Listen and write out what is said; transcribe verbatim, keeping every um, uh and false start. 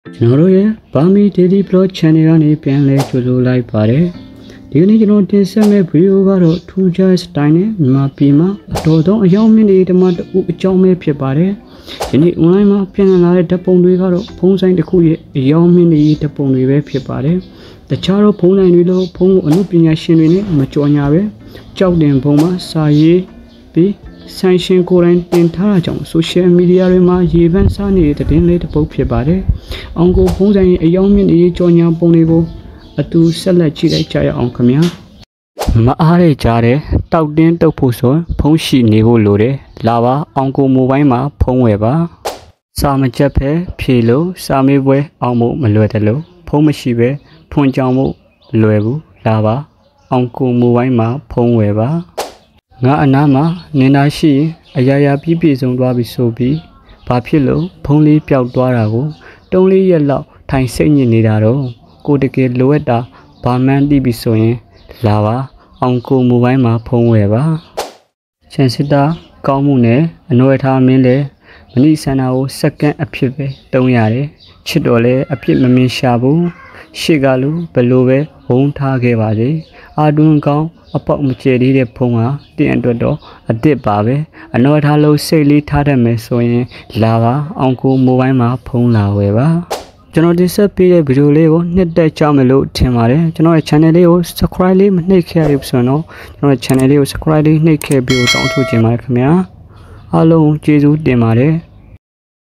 ကျွန်တော်တို့ရဲ့ Bami Daily Blog Channel ကနေပြန်လဲကြိုဆိုလိုက်ပါတယ်ဒီကနေ့ကျွန်တော်တင်ဆက်မယ့်ဗီဒီယိုကတော့ထူးခြားစတိုင်နဲ့မြန်မာပြည်မှာအတော်ဆုံးအယောင်မြင့်တွေတမတူအကြောင်းပဲဖြစ်ပါတယ်ဒီနေ့ online မှာပြန်လာတဲ့ဓာတ်ပုံတွေကတော့ဖုန်းဆိုင်တစ်ခုရဲ့အယောင်မြင့်တွေဓာတ်ပုံတွေပဲဖြစ်ပါတယ်တခြားတော့ဖုန်းဆိုင်တွေလို့ဖုန်းကိုအမှုပညာရှင်တွေနဲ့မကြော်ညာပဲကြောက်တင်ဖုန်းမှာစာရေးပြီးဆိုင်ရှင်ကိုယ်တိုင်တင်ထားတာကြောင့် social media တွေမှာရေပန်းစားနေတဲ့တင်လေးတစ်ပုဒ်ဖြစ်ပါတယ်။အောင်ကိုဖုန်းဆိုင်ရဲ့အယောင်မြင့်တွေကြော်ညာပုံတွေကိုအတူဆက်လက်ကြည့်လိုက်ကြရအောင်ခင်ဗျာ။မအားရကြတဲ့တောက်တင်းတုပ်ဖို့ဆိုဖုန်းရှိနေဖို့လိုတယ်။လာပါအောင်ကိုမိုဘိုင်းမှာဖုန်းဝယ်ပါ။စာမချက်ပဲဖြေလို့စာမေးပွဲအောင်ဖို့မလွယ်တယ်လို့ဖုန်းမရှိပဲဖွင့်ကြောင်ဖို့လွယ်ဘူးလာပါအောင်ကိုမိုဘိုင်းမှာဖုန်းဝယ်ပါငါအနားမှာနင်သားရှိရင်အရာရာပြည့်ပြည့်စုံသွားပြီဆိုပြီးဘာဖြစ်လို့ဖုန်းလေးပျောက်သွားတာကိုတုံးလေးရက်လောက်ထိုင်စိတ်ညစ်နေတာတော့ကိုတကယ်လိုအပ်တာဘာမှန်းသိပြီဆိုရင်လာပါအောင်ကိုမိုဘိုင်းမှာဖုန်းဝယ်ပါချန်စစ်တာကောင်းမှုနဲ့အနှွယ်ထားမင်းလဲမနိဆန္ဒကိုစက္ကန့်အဖြစ်ပဲတုံးရတယ်ချစ်တော်လဲအဖြစ်မမြင်ရှာဘူးရှေ့ကလူဘယ်လိုပဲဝုန်းထားခဲ့ပါစေအာတွန်းကောင်းအပေါက်မကျဲသေးတဲ့ဖုန်းဟာတင်အတွက်တော့အစ်စ်ပါပဲအနော်ထားလို့စိတ်လေးထားတတ်မယ်ဆိုရင်လာပါအောင်ကိုမိုဘိုင်းမှာဖုန်းလာဝယ်ပါကျွန်တော်တင်ဆက်ပေးတဲ့ဗီဒီယိုလေးကိုနှစ်သက်ကြမယ်လို့ထင်ပါတယ်ကျွန်တော်ရဲ့ channel လေးကို subscribe လေးမနှိပ်ခဲ့ရဘူးဆိုတော့ကျွန်တော်ရဲ့ channel လေးကို subscribe လေးနှိပ်ခဲ့ပြီးတော့တောင်းဆိုချင်ပါတယ်ခင်ဗျာအားလုံးကျေးဇူးတင်ပါတယ်